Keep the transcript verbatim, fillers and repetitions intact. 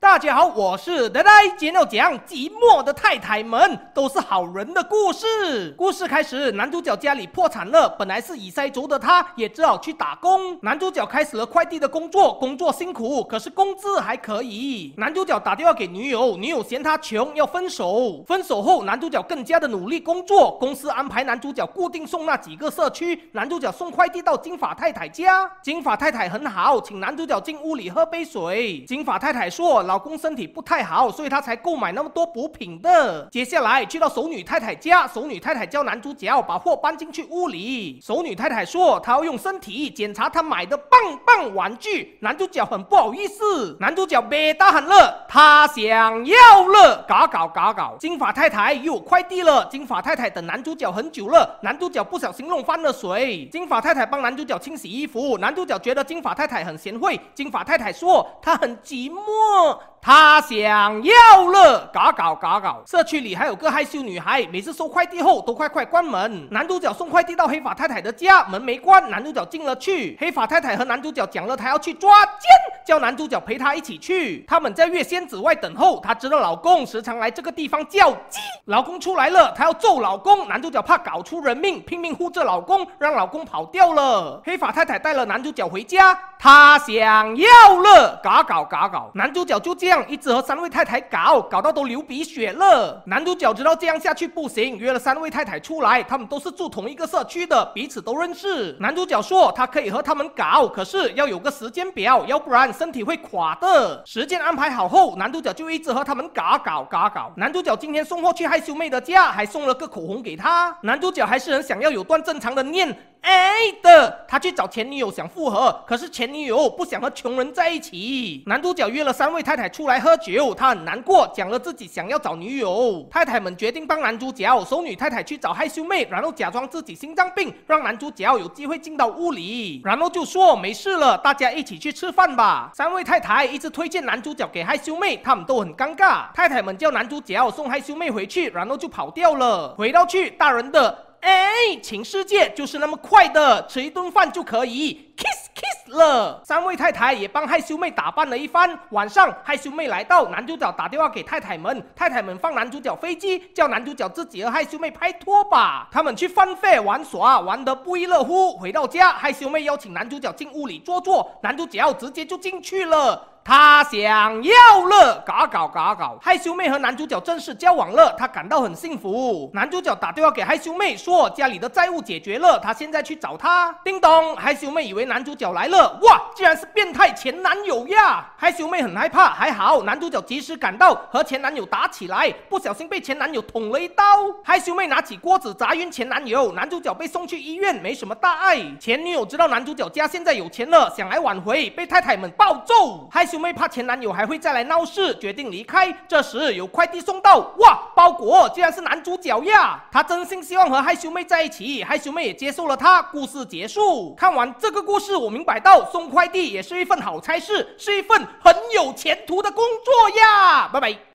大家好，我是呆呆，今天要讲寂寞的太太们都是好人的故事。故事开始，男主角家里破产了，本来是以塞族的他，也只好去打工。男主角开始了快递的工作，工作辛苦，可是工资还可以。男主角打电话给女友，女友嫌他穷，要分手。分手后，男主角更加的努力工作，公司安排男主角固定送那几个社区，男主角送快递到金发太太家。金发太太很好，请男主角进屋里喝杯水。金发太太说，老公身体不太好，所以他才购买那么多补品的。接下来去到熟女太太家，熟女太太教男主角把货搬进去屋里。熟女太太说，她要用身体检查她买的棒棒玩具。男主角很不好意思，男主角别大喊了，他想要了，嘎搞嘎搞。金发太太又有快递了，金发太太等男主角很久了，男主角不小心弄翻了水。金发太太帮男主角清洗衣服，男主角觉得金发太太很贤惠。金发太太说，她很寂寞，他想要了，嘎搞嘎搞。社区里还有个害羞女孩，每次收快递后都快快关门。男主角送快递到黑发太太的家，门没关，男主角进了去。黑发太太和男主角讲了，她要去抓奸，叫男主角陪她一起去。他们在月仙子外等候，她知道老公时常来这个地方叫鸡。老公出来了，她要揍老公，男主角怕搞出人命，拼命护着老公，让老公跑掉了。黑发太太带了男主角回家，他想要了，嘎搞嘎搞。男主角就这样一直和三位太太搞，搞到都流鼻血了。男主角知道这样下去不行，约了三位太太出来，他们都是住同一个社区的，彼此都认识。男主角说他可以和他们搞，可是要有个时间表，要不然身体会垮的。时间安排好后，男主角就一直和他们搞搞搞搞。男主角今天送货去害羞妹的家，还送了个口红给她。男主角还是很想要有段正常的念哎的，他去找前女友想复合，可是前女友不想和穷人在一起。男主角约了三位太太出来喝酒，他很难过，讲了自己想要找女友。太太们决定帮男主角，熟女太太去找害羞妹，然后假装自己心脏病，让男主角有机会进到屋里，然后就说没事了，大家一起去吃饭吧。三位太太一直推荐男主角给害羞妹，他们都很尴尬。太太们叫男主角送害羞妹回去，然后就跑掉了。回到去，大人的哎，情世界就是那么快的，吃一顿饭就可以 kiss kiss 了。三位太太也帮害羞妹打扮了一番。晚上，害羞妹来到，男主角打电话给太太们，太太们放男主角飞机，叫男主角自己和害羞妹拍拖吧。他们去饭费玩耍，玩得不亦乐乎。回到家，害羞妹邀请男主角进屋里坐坐，男主角直接就进去了。他想要了，嘎搞嘎搞。害羞妹和男主角正式交往了，他感到很幸福。男主角打电话给害羞妹说，家里的债务解决了，他现在去找他。叮咚，害羞妹以为男主角来了，哇，竟然是变态前男友呀！害羞妹很害怕，还好男主角及时赶到，和前男友打起来，不小心被前男友捅了一刀。害羞妹拿起锅子砸晕前男友，男主角被送去医院，没什么大碍。前女友知道男主角家现在有钱了，想来挽回，被太太们暴揍。害羞妹怕前男友还会再来闹事，决定离开。这时有快递送到，哇，包裹竟然是男主角呀！他真心希望和害羞妹在一起，害羞妹也接受了他。故事结束。看完这个故事，我明白到送快递也是一份好差事，是一份很有前途的工作呀！拜拜。